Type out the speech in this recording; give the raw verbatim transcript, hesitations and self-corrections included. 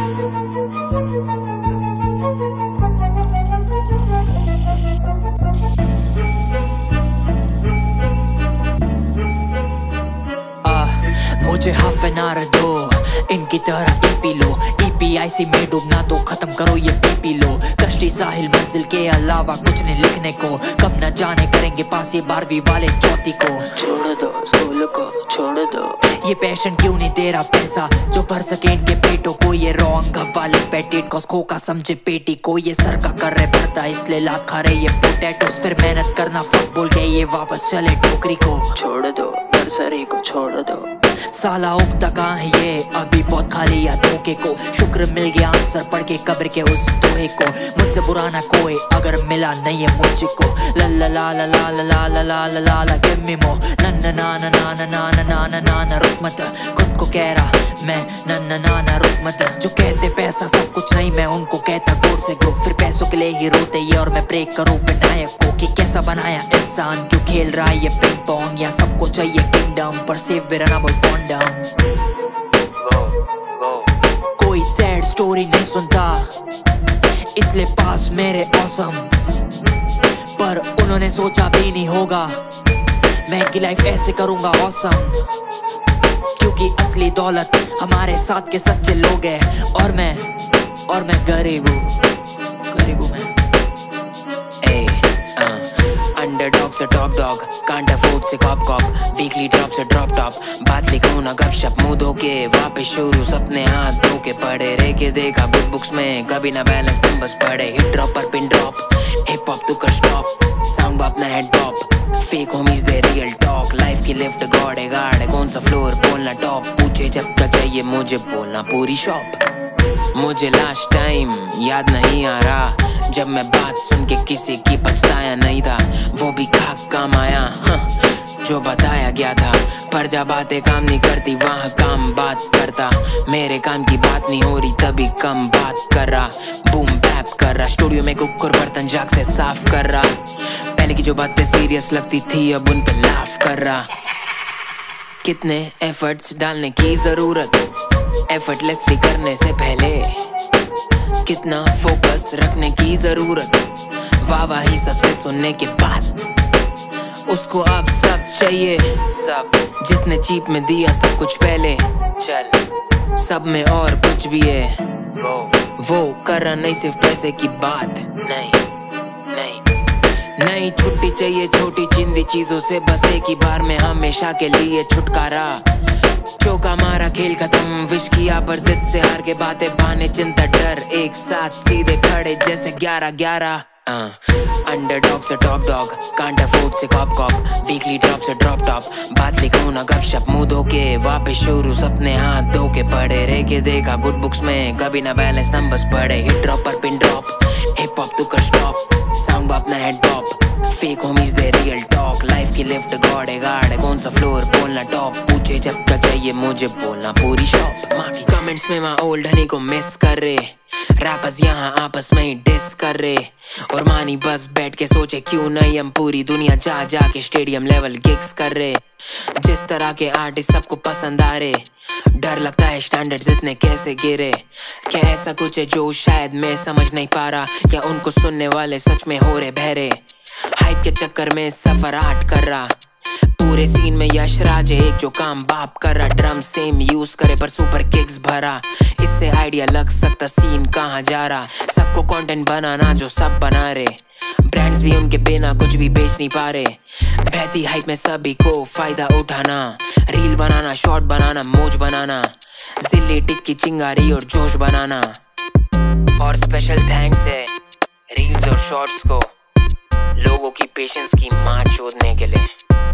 मुझे half an hour दो, इनकी तरह पी लो, ईपीआईसी में डूबना तो खत्म करो ये पी लो। कश्ती साहिल मंजिल के अलावा कुछ नहीं लिखने को, कब न जाने करेंगे पास ये बारहवीं वाले चौथी को। छोड़ दो स्कूल को छोड़ दो, ये पैशन क्यों नहीं तेरा पैसा जो भर सके इनके पेटों को। ये रॉन्ग वाले पेटेट को खो का समझे पेटी को, ये सर का कर रहे भरता इसलिए लात खा रहे ये पोटैटोस। फिर मेहनत करना फक बोल के ये वापस चले टोकरी को। छोड़ दो नर्सरी को छोड़ दो, साला उगता कहाँ है ये अभी बहुत खाली या धोखे को। शुक्र मिल गया आंसर पढ़ के कब्र के उस दोहे को। मुझसे बुरा ना कोई अगर मिला नहीं है मुझको। ला ला ला ला ला ला ला ला ला ला ला ला गिव मी मोर। नन्ना नाना नाना नाना नाना नाना रुक मत, खुद को कह रहा मैं नन्ना नाना रुक मत। जो कहते पैसा सब कुछ नहीं, मैं उनको कहता गौर से गो। फिर पैसों के लिए ही रोते ये और मैं प्रे करूँ विनायक को कि कैसा बनाया इंसान, क्यों खेल रहा है ये पिंग पोंग। या सबको चाहिए किंगडम पर सेफ भी रहना बोल कौन डाउन। कोई सैड स्टोरी नहीं सुनता इसलिए पास मेरे औसम, पर उन्होंने सोचा भी नहीं होगा मैं इनकी लाइफ ऐसे करूंगा औसम। क्योंकि असली दौलत हमारे साथ के सच्चे लोग हैं, और मैं और मैं गरीब हूँ, गरीब हूँ मैं। अंडरडॉग से टॉप डॉग, कांट अफोर्ड से कॉप कॉप, वीकली ड्रॉप से ड्रॉप टॉप। बात लिखूं ना गपशप मुंह धो के, वापस शुरू सपने हाथ धो के। पढ़े रे के देखा गुड बुक्स में, कभी ना बैलेंस नंबर्स पढ़े। हिट ड्रॉप पर पिन ड्रॉप, हिप हॉप तू कर स्टॉप, साउंड बाप ना हेड टॉप। फेक होमीज दे रियल टॉक, लाइफ की लिफ्ट गॉड है गार्ड है। कौन सा फ्लोर बोलना टॉप, पूछे जब का चाहिए मुझे बोलना पूरी शॉप। मुझे लास्ट टाइम याद नहीं आ रहा जब मैं बात सुन के किसी की पछताया नहीं था, वो भी खाक काम आया हाँ, जो बताया गया था। पर जब बातें काम नहीं करती वहाँ काम बात करता। मेरे काम की बात नहीं हो रही तभी कम बात कर रहा। बूम बैप कर रहा, स्टूडियो में कुकर बर्तन जाग से साफ कर रहा। पहले की जो बातें सीरियस लगती थी अब उन पे लाफ कर रहा। कितने एफर्ट्स डालने की जरूरत एफर्टलेसली करने से पहले, कितना फोकस रखने की जरूरत वाह वाह ही सबसे सुनने के बाद। उसको अब सब चाहिए सब, जिसने चीप में दिया सब कुछ पहले। चल सब में और कुछ भी है, वो वो कर रहा नहीं सिर्फ पैसे की बात। नहीं नहीं नहीं छुट्टी चाहिए छोटी चिंदी चीजों से, बस एक ही बार में हमेशा के लिए छुटकारा। चौका मारा खेल खत्म, विश किया पर जिद से हार के। बातें बहाने चिंता डर, एक साथ सीधे खड़े जैसे ग्यारह ग्यारह। अंडरडॉग से टॉप डॉग, कांट अफोर्ड से कॉप कॉप, वीकली ड्रॉप से ड्रॉप टॉप। बात लिखूं ना गपशप मुंह धो के, वापस शुरू सपने हाथ धो के। पढ़े रे के देखा गुड बुक्स में, कभी ना बैलेंस नंबर्स पढ़े। हिट ड्रॉप पर पिन ड्रॉप, हिप हॉप तू कर स्टॉप, साउंड बाप ना हेड टॉप। फेक होमीज दे रियल टॉक, लाइफ की लिफ्ट गॉड है गार्ड है। कौन सा फ्लोर बोलना टॉप, पूछे जब का चाहिए मुझे बोलना पूरी शॉप। माँ की कमेंट्स में माँ ओल्ड हनी को मिस कर रहे, रैपर्स यहाँ आपस में ही डिस कर रहे। और मानी बस बैठ के सोचे क्यों नहीं हम पूरी दुनिया जा जा के स्टेडियम लेवल गिग्स कर रहे। जिस तरह के आर्टिस्ट सबको पसंद आ रहे, डर लगता है स्टैंडर्ड्स इतने कैसे गिरे। क्या ऐसा कुछ है जो शायद मैं समझ नहीं पा रहा, या उनको सुनने वाले सच में हो रहे बहरे। हाइप के चक्कर में सफर आर्ट कर रहा, पूरे सीन में यश राज है एक जो काम बाप कर रहा। ड्रम सेम यूज करे पर सुपर किक्स भरा, इससे आइडिया लग सकता सीन कहाँ जा रहा। सबको कंटेंट बनाना जो सब बना रहे, ब्रांड्स भी उनके बिना कुछ भी बेच नहीं पा रहे। बहती हाइप में सभी को फायदा उठाना, रील बनाना शॉर्ट बनाना मौज बनाना, जिल्ली टिक्की चिंगारी और जोश बनाना। और स्पेशल थैंक्स है रील्स और शॉर्ट्स को, लोगों की पेशेंस की मार चोदने के लिए।